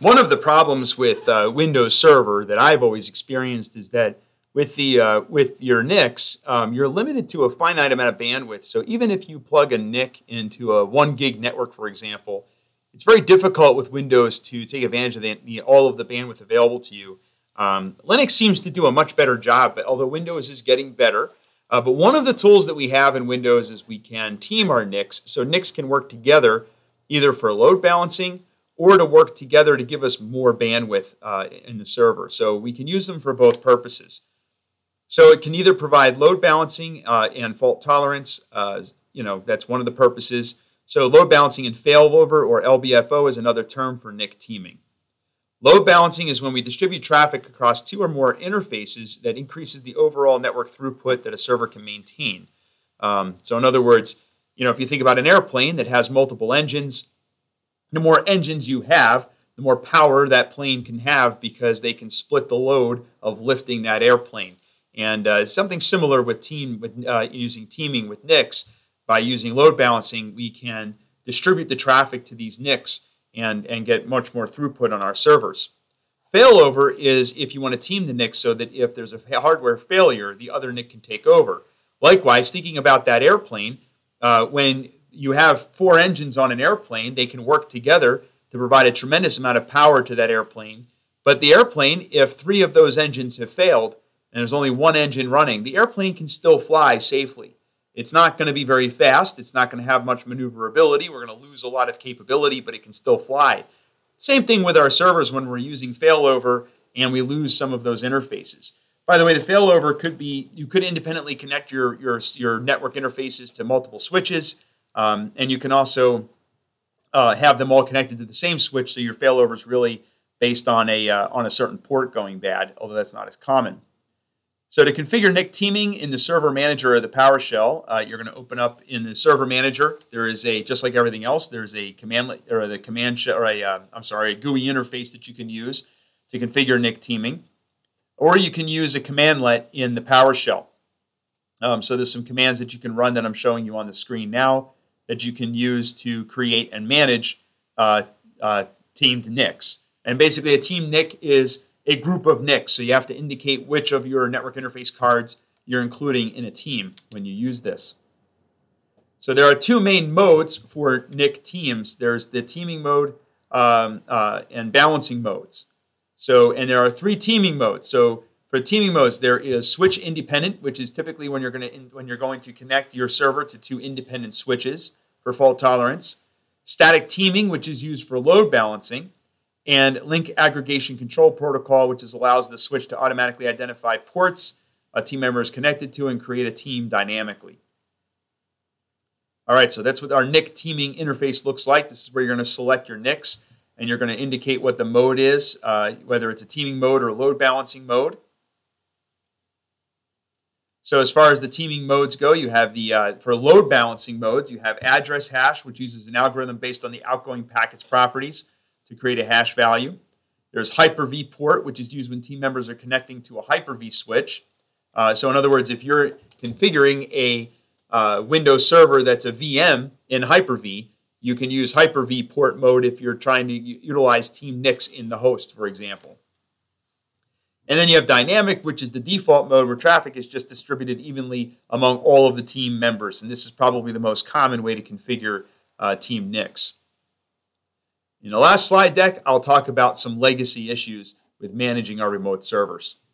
One of the problems with Windows Server that I've always experienced is that with your NICs, you're limited to a finite amount of bandwidth. So even if you plug a NIC into a 1 gig network, for example, it's very difficult with Windows to take advantage of all of the bandwidth available to you. Linux seems to do a much better job, but although Windows is getting better. But one of the tools that we have in Windows is we can team our NICs, so NICs can work together either for load balancing or to work together to give us more bandwidth in the server. So we can use them for both purposes. So it can either provide load balancing and fault tolerance. That's one of the purposes. So load balancing and failover, or LBFO, is another term for NIC teaming. Load balancing is when we distribute traffic across 2 or more interfaces that increases the overall network throughput that a server can maintain. So in other words, if you think about an airplane that has multiple engines, the more engines you have, the more power that plane can have because they can split the load of lifting that airplane. And something similar with using teaming with NICs. By using load balancing, we can distribute the traffic to these NICs and get much more throughput on our servers. Failover is if you want to team the NICs so that if there's a hardware failure, the other NIC can take over. Likewise, thinking about that airplane, when you have 4 engines on an airplane, they can work together to provide a tremendous amount of power to that airplane. But the airplane, if 3 of those engines have failed and there's only 1 engine running, the airplane can still fly safely. It's not going to be very fast. It's not going to have much maneuverability. We're going to lose a lot of capability, but it can still fly. Same thing with our servers when we're using failover and we lose some of those interfaces. By the way, the failover could be, you could independently connect your network interfaces to multiple switches, and you can also have them all connected to the same switch, so your failover is really based on a certain port going bad, although that's not as common. So to configure NIC teaming in the server manager or the PowerShell, you're going to open up in the server manager. There is just like everything else, there's a command or a GUI interface that you can use to configure NIC teaming, or you can use a commandlet in the PowerShell. So there's some commands that you can run that I'm showing you on the screen now that you can use to create and manage teamed NICs. And basically, a team NIC is a group of NICs, so you have to indicate which of your network interface cards you're including in a team when you use this. So there are 2 main modes for NIC teams. There's the teaming mode and balancing modes. And there are 3 teaming modes. So for teaming modes, there is switch independent, which is typically when you're going to connect your server to 2 independent switches for fault tolerance. Static teaming, which is used for load balancing. And link aggregation control protocol, which allows the switch to automatically identify ports a team member is connected to and create a team dynamically. All right, so that's what our NIC teaming interface looks like. This is where you're going to select your NICs, and you're going to indicate what the mode is, whether it's a teaming mode or a load balancing mode. So as far as the teaming modes go, you have for load balancing modes, you have address hash, which uses an algorithm based on the outgoing packet's properties to create a hash value. There's Hyper-V port, which is used when team members are connecting to a Hyper-V switch. So in other words, if you're configuring a Windows server that's a VM in Hyper-V, you can use Hyper-V port mode if you're trying to utilize team NICs in the host, for example. And then you have dynamic, which is the default mode where traffic is just distributed evenly among all of the team members. And this is probably the most common way to configure team NICs. In the last slide deck, I'll talk about some legacy issues with managing our remote servers.